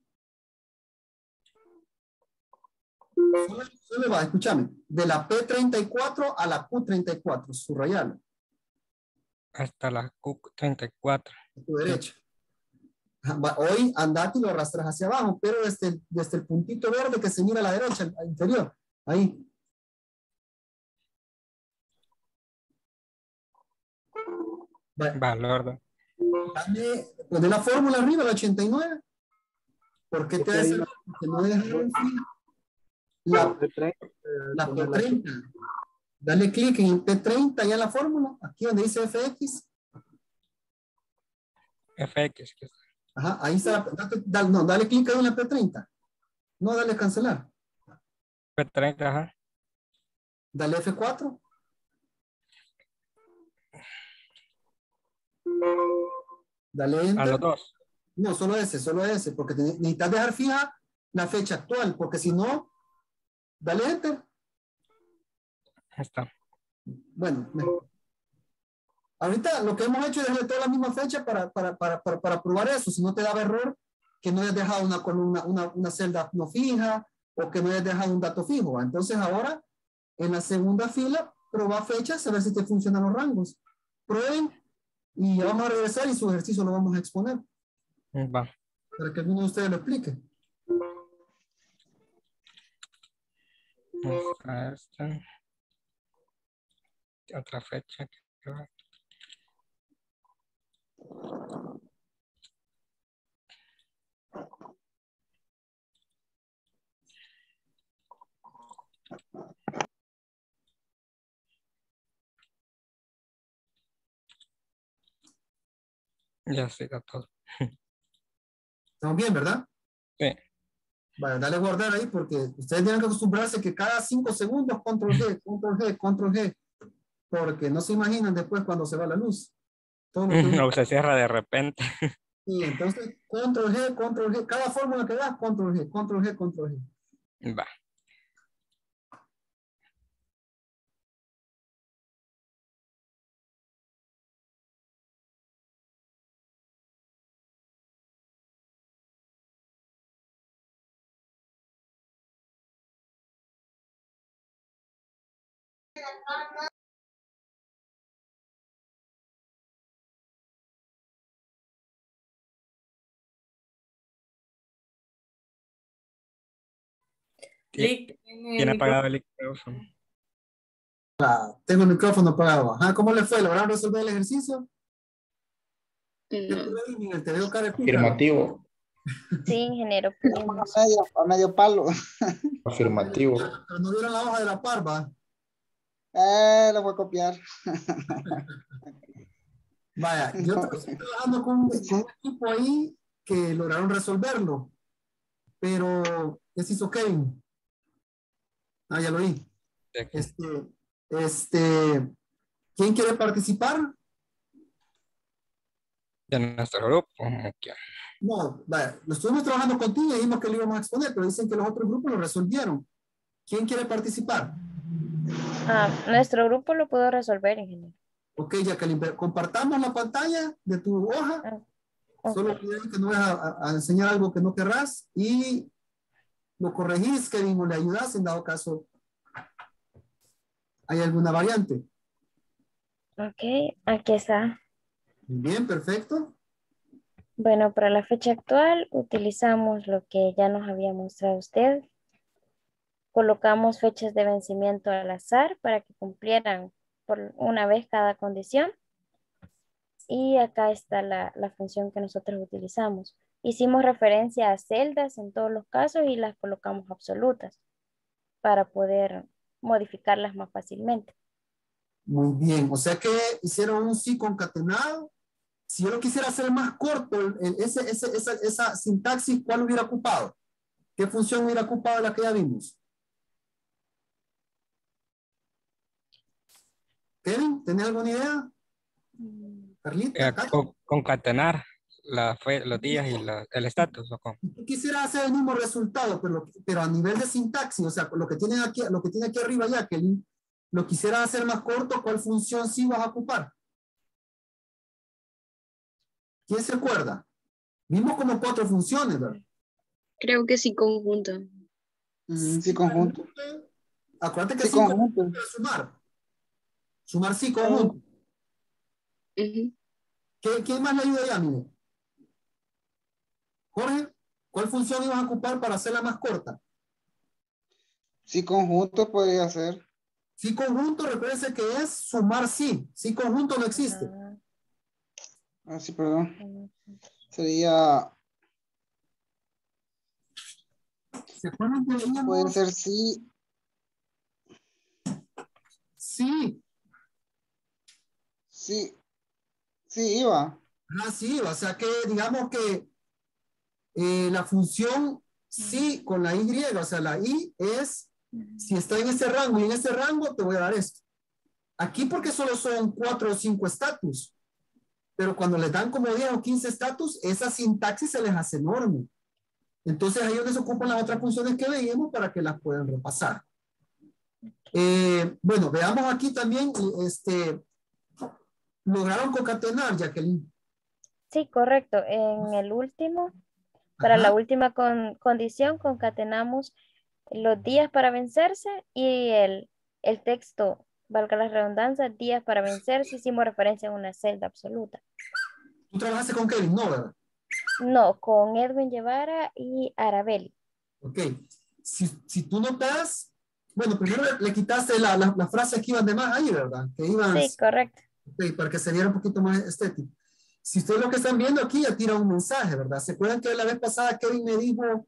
Solo va, escúchame. De la P34 a la Q34, subrayalo. Hasta la Q34. A tu derecha. Hoy andate y lo arrastras hacia abajo, pero desde el puntito verde que se mira a la derecha, al inferior. Ahí. Valor. Poné la fórmula arriba, la 89. ¿Por qué te hace? Porque no dejaron la P30. Dale clic en P30 ya en la fórmula, aquí donde dice FX. FX. Ajá, ahí está. Dale clic ahí en la P30. No, dale cancelar. P30, ajá. Dale F4. Dale enter. A los dos. No, solo ese, porque necesitas dejar fija la fecha actual, porque si no, dale enter. Está. Bueno, ahorita lo que hemos hecho es dejarle toda la misma fecha para probar eso, si no te daba error, que no hayas dejado una columna, una celda no fija, o que no hayas dejado un dato fijo. Entonces ahora, en la segunda fila, proba fechas, a ver si te funcionan los rangos. Prueben, y ya vamos a regresar y su ejercicio lo vamos a exponer. Va. Para que alguno de ustedes lo explique. A esta. Otra fecha. Ya se da todo. ¿Estamos bien, verdad? Sí. Vale, dale a guardar ahí porque ustedes tienen que acostumbrarse que cada 5 segundos control G, control G, control G, porque no se imaginan después cuando se va la luz. Todo lo que O se cierra de repente. y entonces control G, cada fórmula que das, control G, control G, control G. Va. Tiene apagado el micrófono. Tengo el micrófono apagado. Ajá, ¿cómo le fue? ¿Lograron resolver el ejercicio? Te veo cara de pícaro. Afirmativo. Sí, ingeniero, pudimos. A medio palo. Afirmativo. Pero no dieron la hoja de la parva. Lo voy a copiar. Vaya, yo estoy trabajando con un equipo ahí que lograron resolverlo. Pero, ¿qué se hizo Kevin? Ah, ya lo vi. ¿Quién quiere participar? De nuestro grupo. Okay. No, vaya, lo estuvimos trabajando contigo y dijimos que lo íbamos a exponer, pero dicen que los otros grupos lo resolvieron. ¿Quién quiere participar? Nuestro grupo lo pudo resolver, ingeniero. Ok, Jacqueline, compartamos la pantalla de tu hoja. Okay. Solo cuidado que no vas a enseñar algo que no querrás y lo corregís, Kevin, o le ayudas en dado caso hay alguna variante. Ok, aquí está. Bien, perfecto. Bueno, para la fecha actual utilizamos lo que ya nos había mostrado usted. Colocamos fechas de vencimiento al azar para que cumplieran por una vez cada condición. Y acá está la función que nosotros utilizamos. Hicimos referencia a celdas en todos los casos y las colocamos absolutas para poder modificarlas más fácilmente. Muy bien, o sea que hicieron un sí concatenado. Si yo lo quisiera hacer más corto, esa sintaxis, ¿cuál hubiera ocupado? ¿Qué función hubiera ocupado la que ya vimos? Kevin, ¿tenés alguna idea? Carlita, concatenar los días y el estatus. Yo quisiera hacer el mismo resultado, pero a nivel de sintaxis, o sea, lo que tiene aquí arriba ya, que lo quisiera hacer más corto, ¿cuál función sí vas a ocupar? ¿Quién se acuerda? Vimos como 4 funciones, ¿verdad? Creo que sí, conjunto. Sí, conjunto. Acuérdate que sí, conjunto es sumar. Sumar sí, conjunto. ¿Quién más le ayuda ya, mire? Jorge, ¿cuál función ibas a ocupar para hacerla más corta? Sí, conjunto podría ser. Sí, conjunto, recuérdense que es sumar sí. Sí, conjunto no existe. Sí, perdón. Sería... ¿Se acuerdan que veíamos? Puede ser sí. Sí. Sí. Sí, iba. Sí, iba. O sea que digamos que la función sí con la Y, o sea, la I es, si está en ese rango y en ese rango, te voy a dar esto. Aquí porque solo son 4 o 5 estatus. Pero cuando les dan como 10 o 15 estatus, esa sintaxis se les hace enorme. Entonces ahí es donde se ocupan las otras funciones que veíamos para que las puedan repasar. Bueno, veamos aquí también, lograron concatenar, Jacqueline. Sí, correcto. En el último, para la última condición, concatenamos los días para vencerse y el texto, valga la redundancia, días para vencerse, hicimos referencia a una celda absoluta. ¿Tú trabajaste con Kevin? No, ¿verdad? No, con Edwin Guevara y Arabelli. Ok. Si tú notas, Bueno, primero le quitaste las frases que iban de más ahí, ¿verdad? Que iban, Sí, correcto. okay, para que se viera un poquito más estético. Si ustedes lo que están viendo aquí ya tira un mensaje, ¿verdad? ¿Se acuerdan que la vez pasada Kevin me dijo,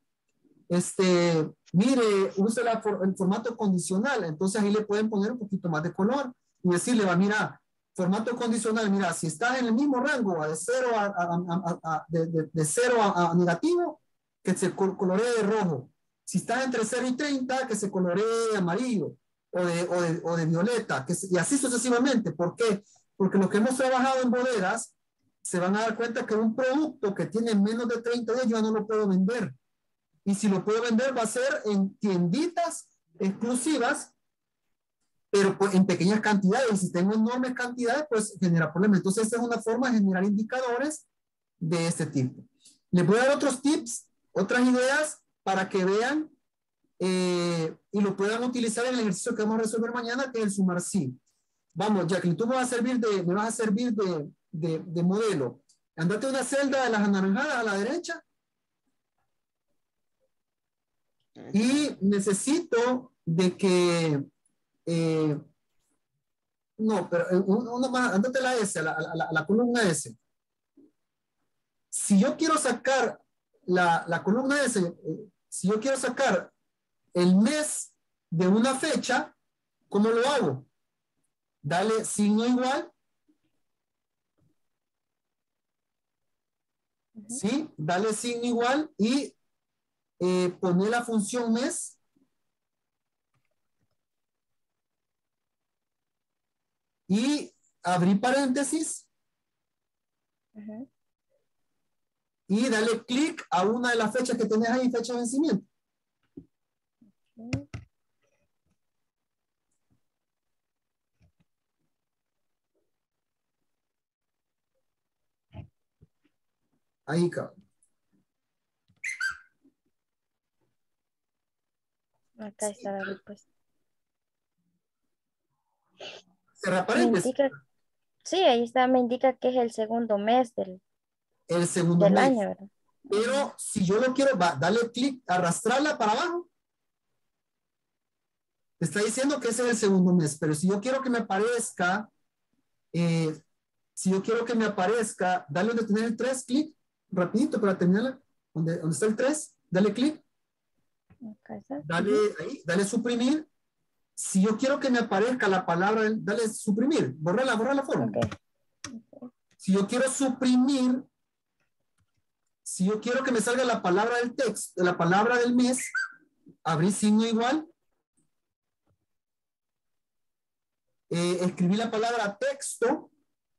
mire, use el formato condicional? Entonces ahí le pueden poner un poquito más de color y decirle, va, mira, formato condicional, mira, si estás en el mismo rango de 0 de 0 a negativo, que se coloree de rojo. Si estás entre 0 y 30, que se coloree de amarillo o de violeta, y así sucesivamente. ¿Por qué? Porque los que hemos trabajado en bodegas se van a dar cuenta que un producto que tiene menos de 30 días yo ya no lo puedo vender. Y si lo puedo vender va a ser en tienditas exclusivas, pero pues en pequeñas cantidades. Y si tengo enormes cantidades, pues genera problemas. Entonces, esta es una forma de generar indicadores de este tipo. Les voy a dar otros tips, otras ideas para que vean y lo puedan utilizar en el ejercicio que vamos a resolver mañana, que es el sumar sí. Vamos, Jacqueline, tú me vas a servir de modelo. Andate una celda de las anaranjadas a la derecha. Y necesito de que no, pero uno más, andate la S, la columna S. Si yo quiero sacar la columna S, si yo quiero sacar el mes de una fecha, ¿cómo lo hago? Dale signo igual. ¿Sí? Dale signo igual y poner la función mes. Y abrir paréntesis. Y dale clic a una de las fechas que tenés ahí, fecha de vencimiento. Ahí, cabrón. Acá está la respuesta. Cerra paréntesis. Sí, ahí está, me indica que es el segundo mes del mes. año, ¿verdad? Pero si yo lo quiero, dale clic, arrastrarla para abajo. Te está diciendo que ese es el segundo mes, pero si yo quiero que me aparezca, dale donde tener el 3, clic, rapidito para terminarla, donde está el 3, dale clic. Dale ahí, dale suprimir. Si yo quiero que me aparezca la palabra, dale suprimir, borra la forma. Si yo quiero suprimir, si yo quiero que me salga la palabra del texto, la palabra del mes, abrí signo igual. Escribí la palabra texto.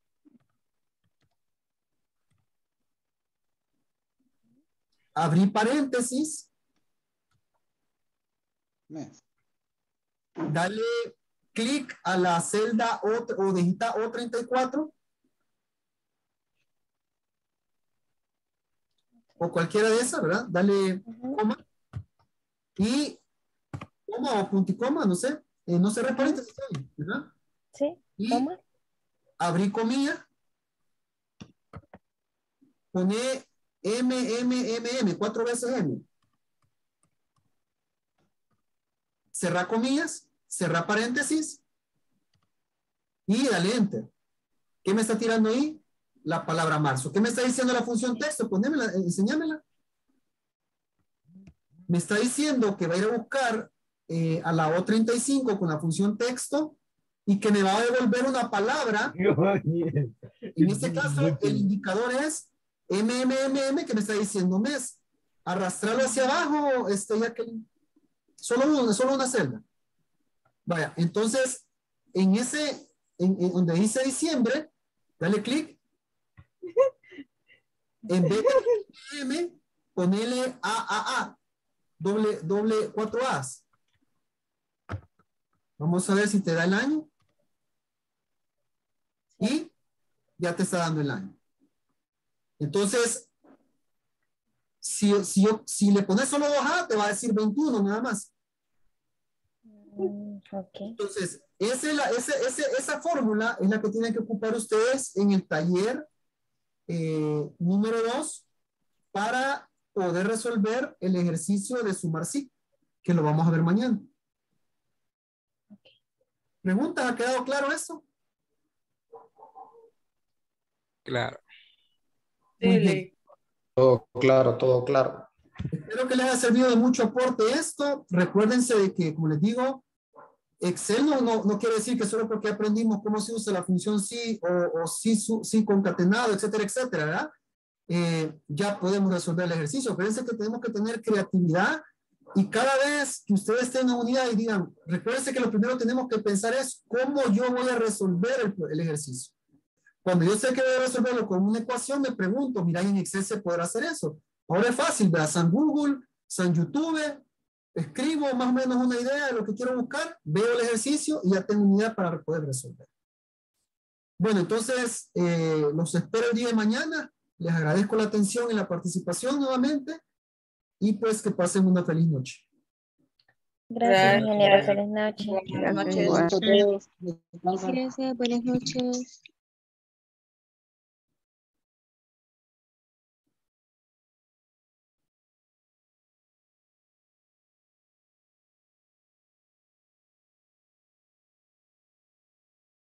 Abrí paréntesis. Mes. Dale clic a la celda o digita O34. O cualquiera de esas, ¿verdad? Dale coma. Y coma o punticoma, no sé. No sé, paréntesis, ¿verdad? Sí, y abrí comilla. Pone M, 4 veces M. Cerrar comillas, cerrar paréntesis y dale enter. ¿Qué me está tirando ahí? La palabra marzo. ¿Qué me está diciendo la función texto? Ponémela, enséñamela. Me está diciendo que va a ir a buscar a la O35 con la función texto y que me va a devolver una palabra. En este caso, el indicador es MMMM, que me está diciendo mes. Arrastrarlo hacia abajo, ya que solo una celda. Vaya, entonces, en donde dice diciembre, dale clic. En vez de M, ponele AAA, doble 4 A's. Vamos a ver si te da el año. Y ya te está dando el año. Entonces, si le pones solo 2A, te va a decir 21 nada más. Okay. Entonces, esa fórmula es la que tienen que ocupar ustedes en el taller número 2 para poder resolver el ejercicio de sumar sí, que lo vamos a ver mañana. ¿Preguntas? ¿Ha quedado claro eso? Claro. Muy bien. Todo claro, todo claro. Espero que les haya servido de mucho aporte esto. Recuérdense de que, como les digo, Excel no quiere decir que solo porque aprendimos cómo se usa la función sí o sí concatenado, etcétera, etcétera, ¿verdad? Ya podemos resolver el ejercicio. Acuérdense que tenemos que tener creatividad y cada vez que ustedes tengan una unidad y digan, recuérdense que lo primero que tenemos que pensar es cómo yo voy a resolver el ejercicio. Cuando yo sé que voy a resolverlo con una ecuación, me pregunto, mira, en Excel se podrá hacer eso. Ahora es fácil, ¿verdad? San Google, San YouTube, escribo más o menos una idea de lo que quiero buscar, veo el ejercicio y ya tengo una idea para poder resolver. Bueno, entonces, los espero el día de mañana. Les agradezco la atención y la participación nuevamente y pues que pasen una feliz noche. Gracias, ingeniero. Feliz noche. Buenas noches. Gracias, buenas noches.